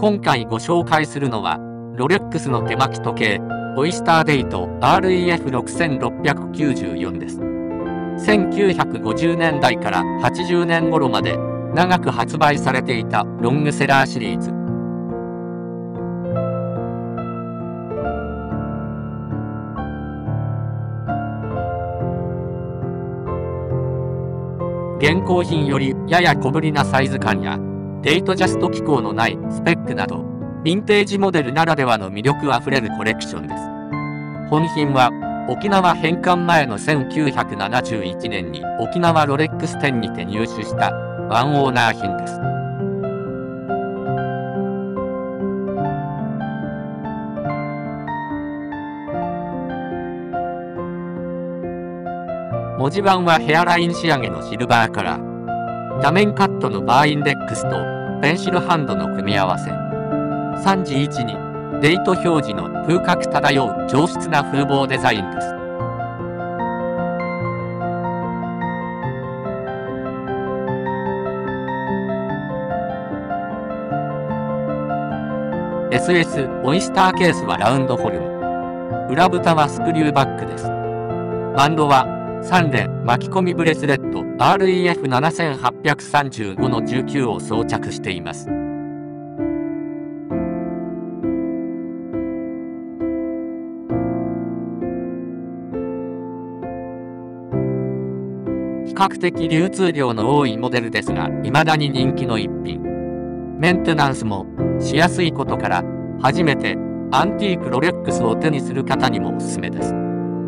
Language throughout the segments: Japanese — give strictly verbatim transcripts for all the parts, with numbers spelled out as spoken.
今回ご紹介するのは、ロレックスの手巻き時計、オイスターデイト アールイーエフろくせんろっぴゃくきゅうじゅうよん です。せんきゅうひゃくごじゅうねんだいからはちじゅうねん頃まで長く発売されていたロングセラーシリーズ。現行品よりやや小ぶりなサイズ感やデートジャスト機構のないスペックなど、ヴィンテージモデルならではの魅力あふれるコレクションです。本品は沖縄返還前のせんきゅうひゃくななじゅういちねんに沖縄ロレックス店にて入手したワンオーナー品です。文字盤はヘアライン仕上げのシルバーカラー。画面カットのバーインデックスとペンシルハンドの組み合わせ。さんじ位置にデート表示の風格漂う上質な風貌デザインです。エスエス オイスターケースはラウンドフォルム。裏蓋はスクリューバックです。バンドはサンレ巻き込みブレスレット アールイーエフななはっさんごのじゅうきゅうを装着しています。比較的流通量の多いモデルですが、未だに人気の一品。メンテナンスもしやすいことから、初めてアンティークロレックスを手にする方にもおすすめです。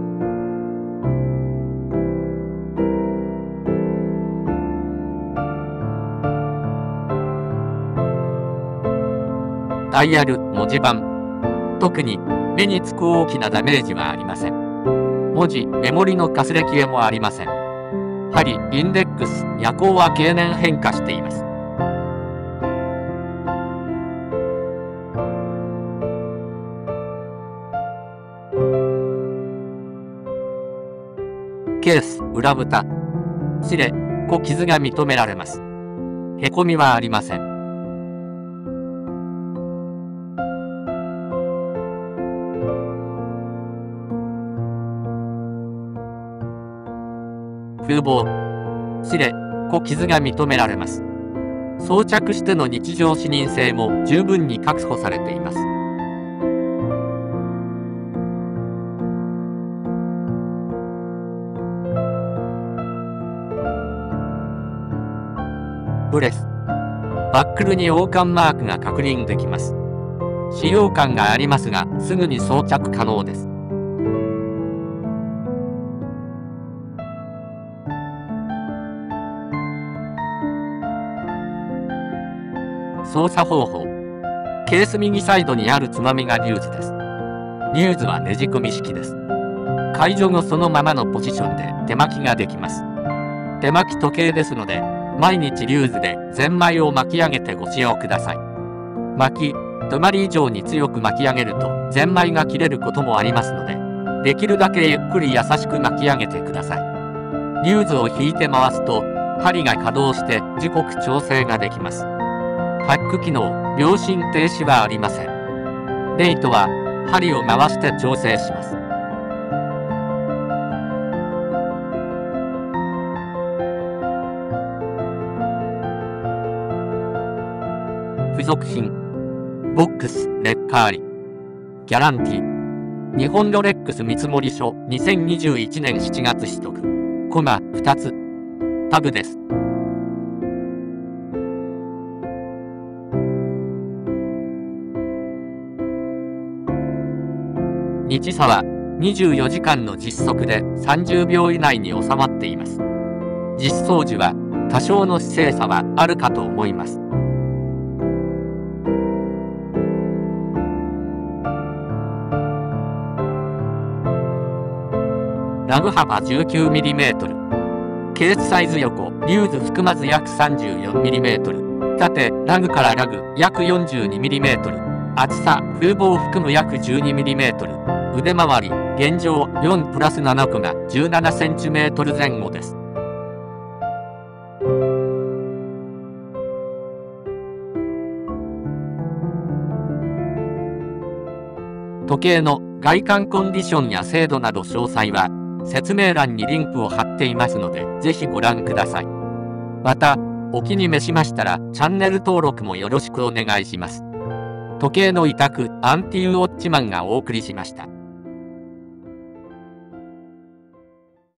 ダイヤル、文字盤。特に目につく大きなダメージはありません。文字、メモリのかすれ消えもありません。針、インデックス、夜光は経年変化しています。ケース、裏蓋。擦れ、小傷が認められます。へこみはありません。風貌。擦れ、小傷が認められます。装着しての日常視認性も十分に確保されています。ブレス。バックルに王冠マークが確認できます。使用感がありますが、すぐに装着可能です。操作方法。ケース右サイドにあるつまみがリューズです。リューズはねじ込み式です。解除後そのままのポジションで手巻きができます。手巻き時計ですので、毎日リューズでゼンマイを巻き上げてご使用ください。巻き、止まり以上に強く巻き上げるとゼンマイが切れることもありますので、できるだけゆっくり優しく巻き上げてください。リューズを引いて回すと、針が稼働して時刻調整ができます。パック機能、秒針停止はありません。デイトは針を回して調整します。付属品。ボックス、レッカーリ。ギャランティー。日本ロレックス見積書にせんにじゅういちねんしちがつ取得。コマふたつ。タグです。日差はにじゅうよじかんの実測でさんじゅうびょう以内に収まっています。実装時は多少の姿勢差はあるかと思います。ラグ幅 じゅうきゅうミリメートル。ケースサイズ横、リューズ含まず約 さんじゅうよんミリメートル。縦、ラグからラグ、約 よんじゅうにミリメートル。厚さ、風貌含む約 じゅうにミリメートル。腕回り、現状よんプラスななこが じゅうななセンチメートル前後です。 時計の外観コンディションや精度など詳細は説明欄にリンクを貼っていますので、ぜひご覧ください。また、お気に召しましたらチャンネル登録もよろしくお願いします。時計の委託、アンティウォッチマンがお送りしました。